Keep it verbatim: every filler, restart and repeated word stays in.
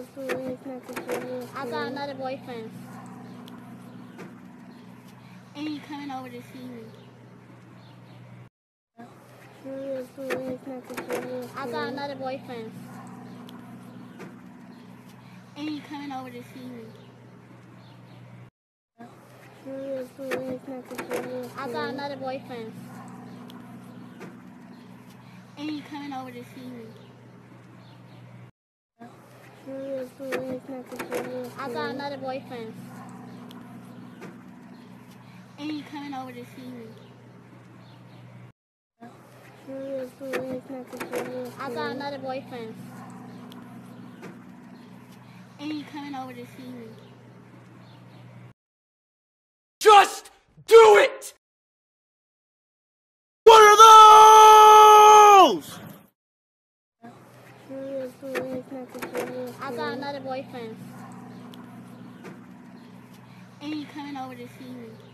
I got another boyfriend. And he coming over to see me. I got another boyfriend. And he coming over to see me. I got another boyfriend. And he coming over to see me. I got another boyfriend. And he coming over to see me. I got another boyfriend. And he coming over to see me. Just do it! What are those? I got another boyfriend. And he coming over to see me.